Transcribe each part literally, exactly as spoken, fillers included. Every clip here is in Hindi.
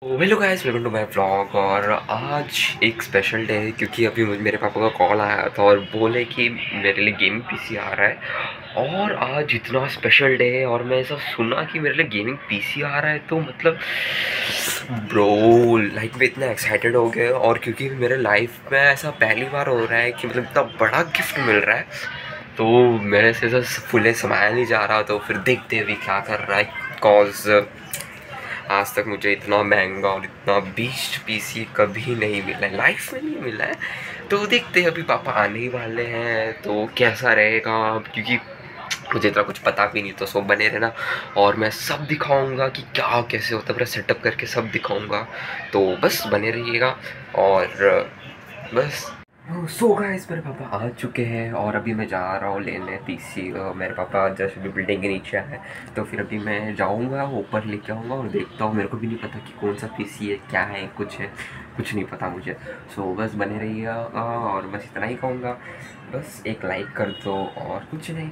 Hello guys, welcome to my vlog. और आज एक स्पेशल डे है क्योंकि अभी मुझे मेरे पापा का कॉल आया था और बोले कि मेरे लिए गेमिंग पीसी आ रहा है। और आज इतना स्पेशल डे है और मैं ऐसा सुना कि मेरे लिए गेमिंग पीसी आ रहा है तो मतलब ब्रो लाइक मैं इतना एक्साइटेड हो गया। और क्योंकि मेरे लाइफ में ऐसा पहली बार हो रहा है कि मतलब इतना बड़ा गिफ्ट मिल रहा है तो मेरे से ऐसा फुले समाया नहीं जा रहा। तो फिर देखते अभी क्या कर रहा है कॉज आज तक मुझे इतना महंगा और इतना बीस्ट पीसी कभी नहीं मिला है, लाइफ में नहीं मिला है। तो देखते हैं, अभी पापा आने ही वाले हैं तो कैसा रहेगा, क्योंकि मुझे इतना कुछ पता भी नहीं। तो सो बने रहना और मैं सब दिखाऊंगा कि क्या कैसे होता है, पूरा सेटअप करके सब दिखाऊंगा। तो बस बने रहिएगा और बस। सो गाइस, मेरे पापा आ चुके हैं और अभी मैं जा रहा हूँ लेने पीसी। मेरे पापा जस्ट अभी बिल्डिंग के नीचे आए, तो फिर अभी मैं जाऊँगा ऊपर लेके आऊँगा और देखता हूँ। मेरे को भी नहीं पता कि कौन सा पीसी है, क्या है, कुछ है, कुछ नहीं पता मुझे। सो बस बने रहिएगा और बस इतना ही कहूँगा, बस एक लाइक कर दो और कुछ नहीं।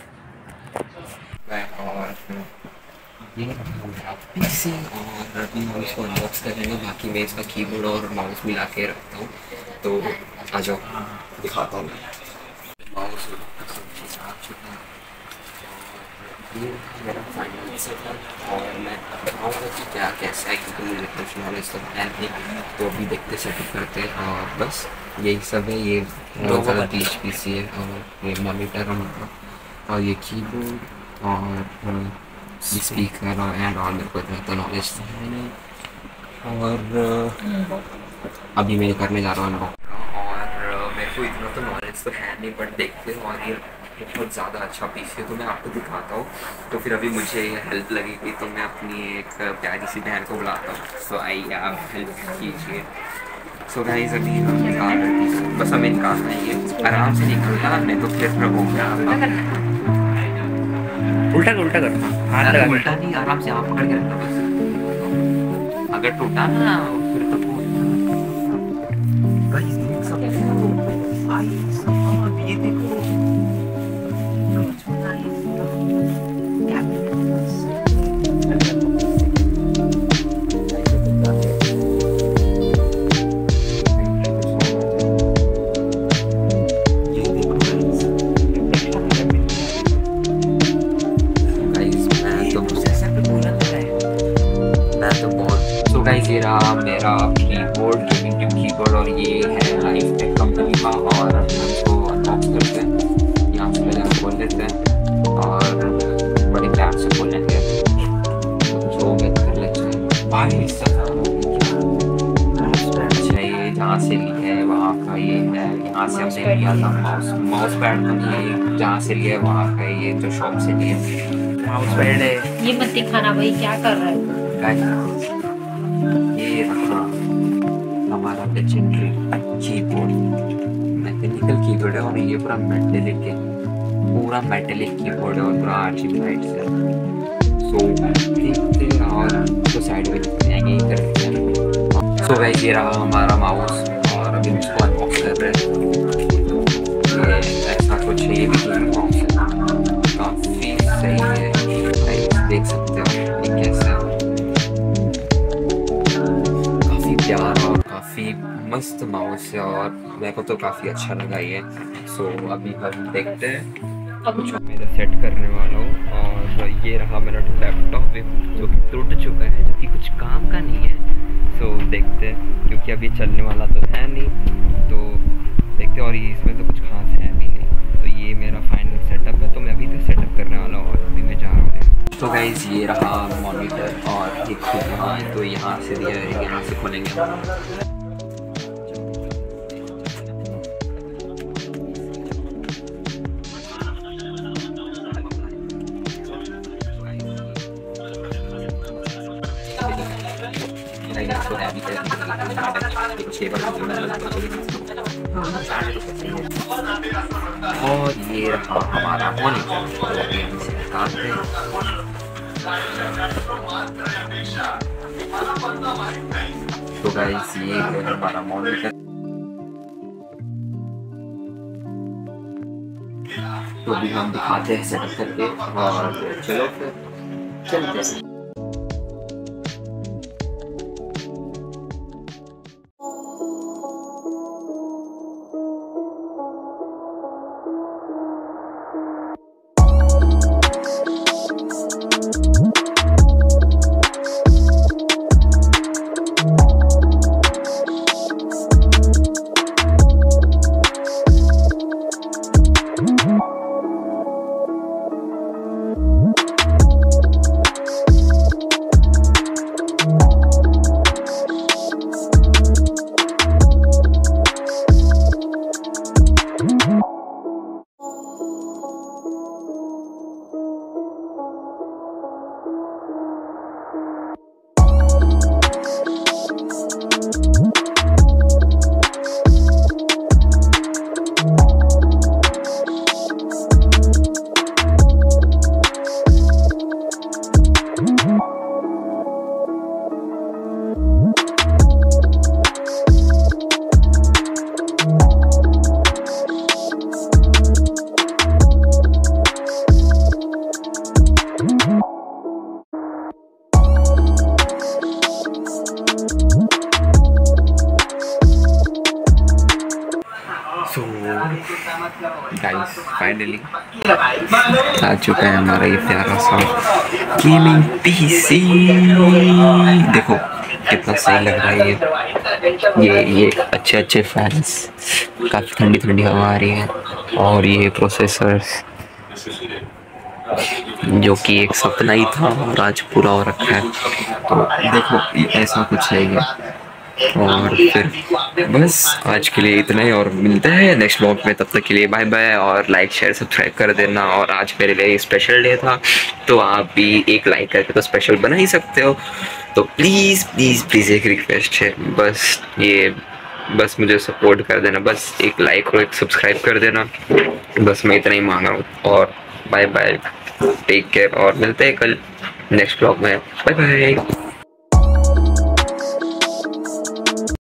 और ये मेरा पीसी और अभी हम इसको अनबॉक्स करेंगे। बाकी मैं इसका कीबोर्ड और माउस मिला के रखता हूँ, तो आ जाओ दिखाता हूँ। माउस आ चुका है और ये मेरा फाइनल सेटअप और मैं बताऊँगा कि क्या कैसा है, क्योंकि मुझे कुछ नॉलेज तो है नहीं। तो अभी देखते सेटअप करते हैं और बस यही सब है। ये बहुत ज़्यादा बीच पीसी है और ये मॉनिटर और ये कीबोर्ड और स्पीकर एंड ऑल। मेरे को इतना तो नॉलेज है नहीं और अभी मैं करने जा रहा हूँ अनबॉक्स। और मेरे को इतना तो नॉलेज तो है नहीं, बट देखते हैं। और ये बहुत ज़्यादा अच्छा पीसी है तो मैं आपको दिखाता हूँ। तो फिर अभी मुझे हेल्प लगेगी तो मैं अपनी एक प्यारी सी बहन को बुलाता हूँ। सो आइए आप हेल्प कीजिए। सो गाइस, अभी हम निकाल रहे हैं, बस हमें निकालना ही है, आराम से निकालना, नहीं तो फिर हो गया। उल्टा कर उल्टा कर हाथ लगा। उल्टा नहीं, आराम से आप पकड़ के रखना बस। अगर टूटा ना फिर तो गाइस देख सकते हो, भाई साहब ये देखो गाइस। ये रहा मेरा कीबोर्ड, गेमिंग कीबोर्ड, और ये है लाइफ टेक कंपनी का। और हम इसको अनबॉक्स करते हैं, यहाँ से पहले खोल लेते हैं और बड़े प्यार से खोलेंगे। जो मैं कर लेते हैं भाई साहब, अच्छा ये जहाँ से लिया है वहाँ का ये है, यहाँ से हमने लिया था माउस माउस पैड तो नहीं है, जहाँ से लिया है वहाँ का ये जो शॉप से लिया माउस पैड है। ये मत दिखाना भाई, क्या कर रहा है। ये रखा हमारा लेजेंडरी कीबोर्ड, मैकेनिकल कीबोर्ड है और ये पूरा मेटेलिक है, पूरा मेटेलिक कीबोर्ड है और पूरा आर्चिंग लाइट्स है। सो देखते हैं और तो साइड में यही करते हैं। सो गाइस, ये रहा हमारा माउस और अभी इसको अनबॉक्स कर रहे हैं। ये ऐसा कुछ है, ये भी माउस है, काफ़ी सही है, देख सकते हो ये कैसा है, प्यार और काफ़ी मस्त माउस है और मेरे को तो काफ़ी अच्छा लगा ये। सो अभी हम देखते हैं, अब जो मेरा सेट करने वाला हूँ। और ये रहा मेरा लैपटॉप जो कि टूट चुका है, जो कि कुछ काम का नहीं है। सो देखते हैं, क्योंकि अभी चलने वाला तो है नहीं, तो देखते हैं। और ये इसमें तो कुछ खास है भी नहीं। तो ये मेरा फाइनल सेटअप है, तो मैं अभी तो सेटअप करने वाला हूँ और अभी मैं जा रहा हूँ। तो गाइस, ये रहा मॉनिटर और ये खुद यहाँ है, तो यहाँ से दिया है, यहाँ से खोलेंगे। और ये रहा हमारा मॉनिटर, इसे निकालते हैं। तो गाइस, ये है हमारा मॉनिटर। तो अभी हम दिखाते हैं सेटअप करके और चलो फिर चलते हैं। फाइनली आ चुका है हमारा ये प्यारा सा गेमिंग पीसी। देखो कितना सही लग रहा है ये ये ये अच्छे अच्छे फैंस, काफ़ी ठंडी ठंडी हवा आ रही है, और ये प्रोसेसर्स जो कि एक सपना ही था और आज पूरा हो रखा है। तो देखो ऐसा कुछ है ये, और फिर बस आज के लिए इतना ही, और मिलते हैं नेक्स्ट व्लॉग में। तब तक के लिए बाय बाय, और लाइक शेयर सब्सक्राइब कर देना। और आज मेरे लिए स्पेशल डे था, तो आप भी एक लाइक करके तो स्पेशल बना ही सकते हो। तो प्लीज़ प्लीज़ प्लीज़ एक रिक्वेस्ट है, बस ये बस मुझे सपोर्ट कर देना, बस एक लाइक और एक सब्सक्राइब कर देना, बस मैं इतना ही मांग रहा हूँ। और बाय बाय, टेक केयर, और मिलते हैं कल नेक्स्ट व्लॉग में। Bye bye.